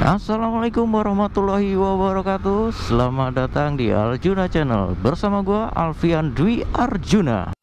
Assalamualaikum warahmatullahi wabarakatuh. Selamat datang di Arjuna Channel. Bersama gua Alfian Dwi Arjuna.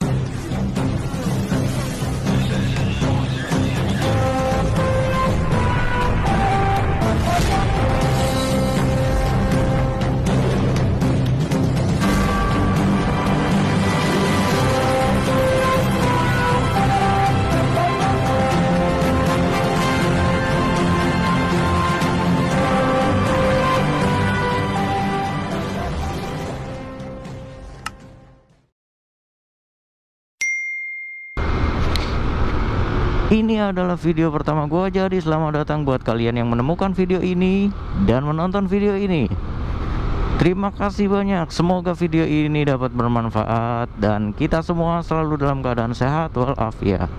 Ini adalah video pertama gua, jadi selamat datang buat kalian yang menemukan video ini dan menonton video ini. Terima kasih banyak. Semoga video ini dapat bermanfaat dan kita semua selalu dalam keadaan sehat walafiat.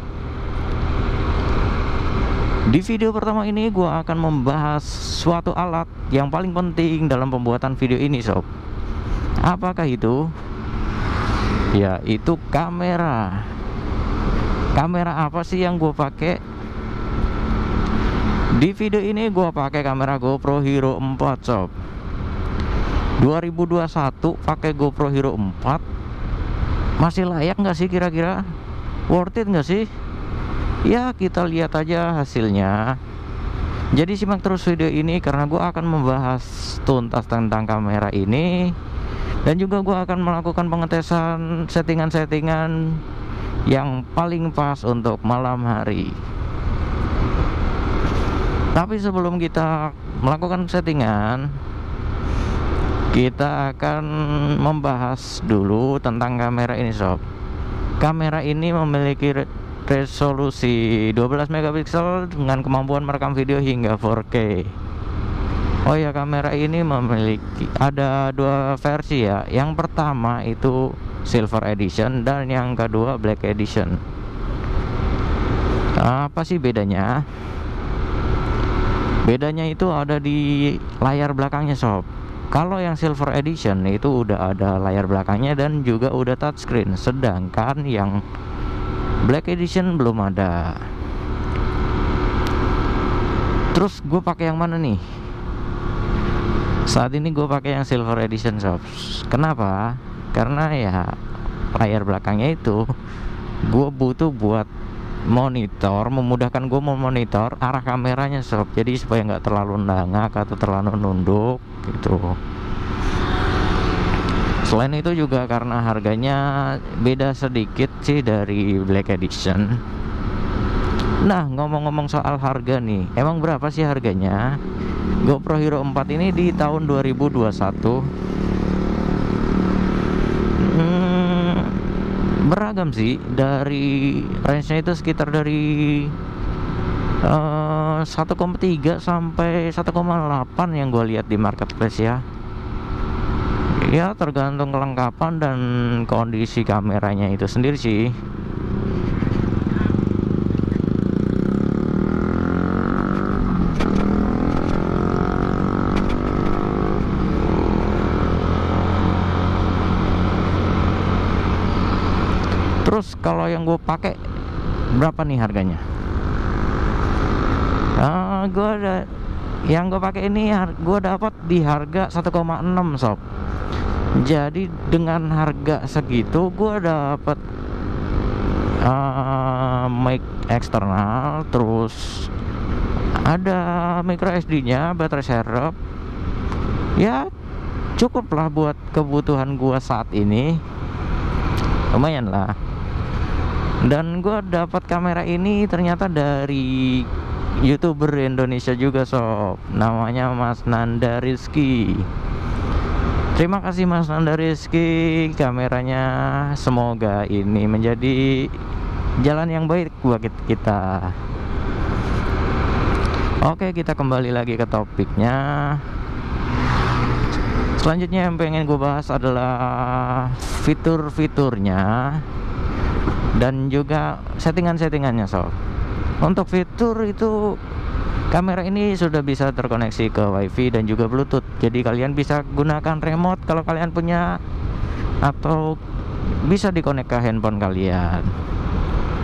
Di video pertama ini gua akan membahas suatu alat yang paling penting dalam pembuatan video ini, sob. Apakah itu? Yaitu kamera. Kamera apa sih yang gue pakai? Di video ini gue pakai kamera GoPro Hero 4, sob. 2021 pakai GoPro Hero 4 masih layak nggak sih kira-kira? Worth it nggak sih? Ya kita lihat aja hasilnya. Jadi simak terus video ini karena gue akan membahas tuntas tentang kamera ini. Dan juga gue akan melakukan pengetesan settingan-settingan yang paling pas untuk malam hari. Tapi sebelum kita melakukan settingan, kita akan membahas dulu tentang kamera ini, sob. Kamera ini memiliki resolusi 12 megapiksel dengan kemampuan merekam video hingga 4K. Oh ya, kamera ini ada dua versi ya. Yang pertama itu Silver Edition dan yang kedua Black Edition. Apa sih bedanya? Bedanya itu ada di layar belakangnya, sob. Kalau yang Silver Edition itu udah ada layar belakangnya dan juga udah touchscreen, sedangkan yang Black Edition belum ada. Terus gue pakai yang mana nih? Saat ini gue pakai yang Silver Edition, sob. Kenapa? Karena ya layar belakangnya itu gue butuh buat monitor, memudahkan gue memonitor arah kameranya, sob. Jadi supaya nggak terlalu nengak atau terlalu nunduk gitu. Selain itu juga karena harganya beda sedikit sih dari Black Edition. Nah, ngomong-ngomong soal harga nih, emang berapa sih harganya? GoPro Hero 4 ini di tahun 2021 beragam sih, dari range-nya itu sekitar dari 1,3 sampai 1,8 yang gue lihat di marketplace ya. Ya tergantung kelengkapan dan kondisi kameranya itu sendiri sih. Terus kalau yang gue pakai berapa nih harganya? Yang gue pakai ini gue dapat di harga 1,6, sob. Jadi dengan harga segitu gue dapat mic eksternal, terus ada micro SD-nya, baterai serep. Ya cukup lah buat kebutuhan gue saat ini, lumayan lah. Dan gue dapat kamera ini ternyata dari YouTuber Indonesia juga, sob. Namanya Mas Nanda Rizky. Terima kasih Mas Nanda Rizky. Kameranya semoga ini menjadi jalan yang baik buat kita. Oke, kita kembali lagi ke topiknya. Selanjutnya yang pengen gue bahas adalah fitur-fiturnya dan juga settingan-settingannya, sob. Untuk fitur itu kamera ini sudah bisa terkoneksi ke WiFi dan juga Bluetooth. Jadi kalian bisa gunakan remote kalau kalian punya, atau bisa dikonek ke handphone kalian.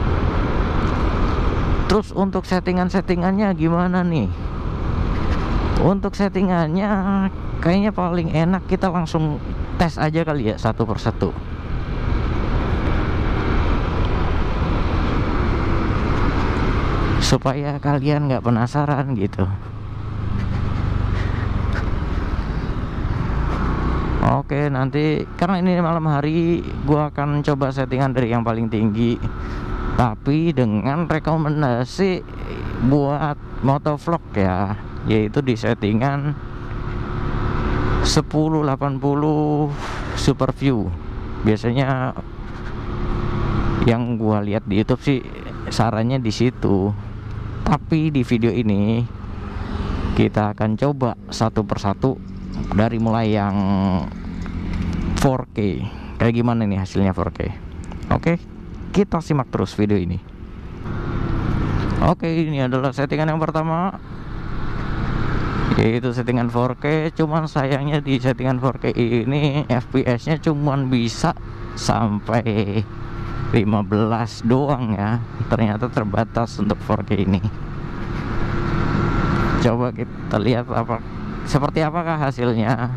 Terus untuk settingan-settingannya gimana nih? Untuk settingannya kayaknya paling enak kita langsung tes aja kali ya, satu persatu. Supaya kalian nggak penasaran gitu. Oke, nanti karena ini malam hari, gua akan coba settingan dari yang paling tinggi, tapi dengan rekomendasi buat motovlog ya, yaitu di settingan 1080 super view. Biasanya yang gua lihat di YouTube sih sarannya di situ. Tapi di video ini kita akan coba satu persatu dari mulai yang 4K. Kayak gimana nih hasilnya 4K. Oke, kita simak terus video ini. Oke, ini adalah settingan yang pertama, yaitu settingan 4K. Cuman sayangnya di settingan 4K ini FPS nya cuman bisa sampai 15 doang ya. Ternyata terbatas untuk 4K ini. Coba kita lihat seperti apakah hasilnya.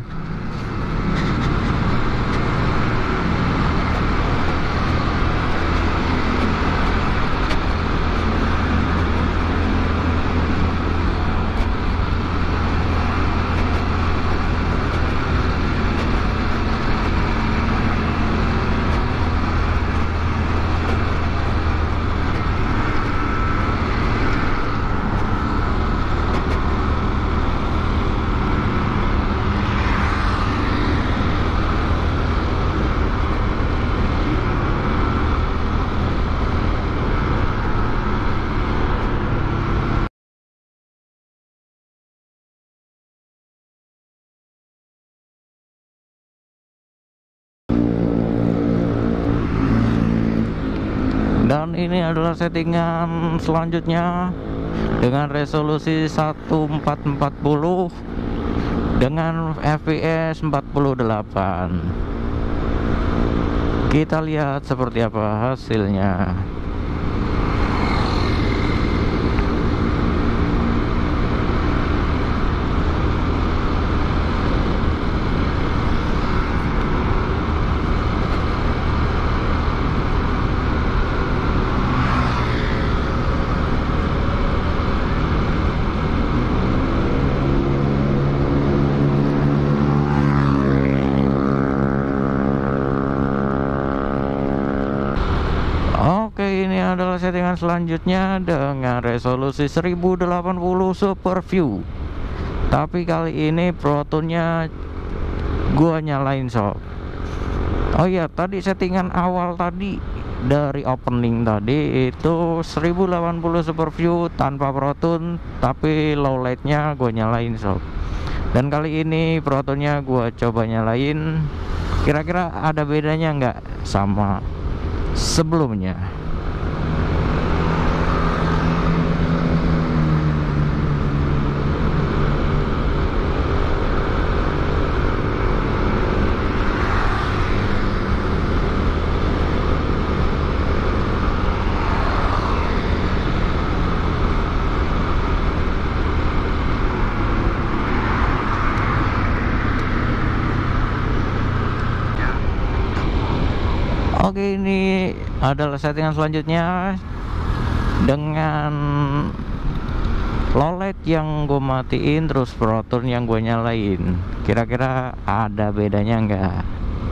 Dan ini adalah settingan selanjutnya dengan resolusi 1440 dengan FPS 48. Kita lihat seperti apa hasilnya. Oke, ini adalah settingan selanjutnya dengan resolusi 1080 super view. Tapi kali ini Protonnya gua nyalain sob. Oh iya, tadi settingan awal tadi dari opening tadi itu 1080 super view tanpa Proton, tapi low lightnya gua nyalain sob. Dan kali ini Protonnya gua coba nyalain. Kira-kira ada bedanya nggak sama sebelumnya? Oke, ini adalah settingan selanjutnya dengan low light yang gue matiin, terus Proton yang gue nyalain. Kira-kira ada bedanya nggak?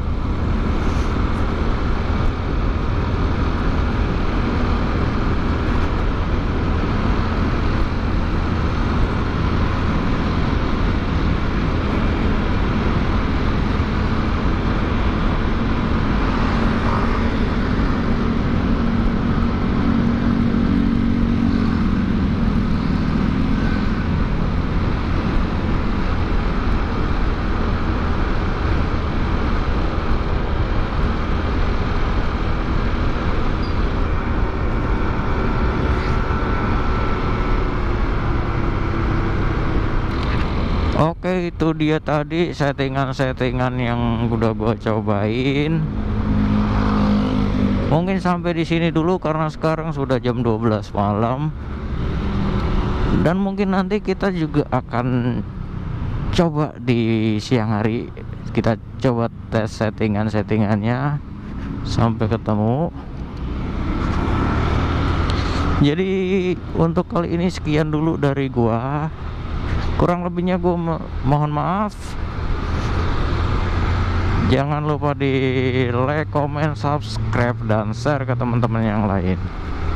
Oke, itu dia tadi settingan-settingan yang udah gua cobain. Mungkin sampai di sini dulu karena sekarang sudah jam 12 malam. Dan mungkin nanti kita juga akan coba di siang hari kita coba tes settingannya sampai ketemu. Jadi untuk kali ini sekian dulu dari gua, kurang lebihnya gua mohon maaf. Jangan lupa di like, comment, subscribe, dan share ke teman-teman yang lain.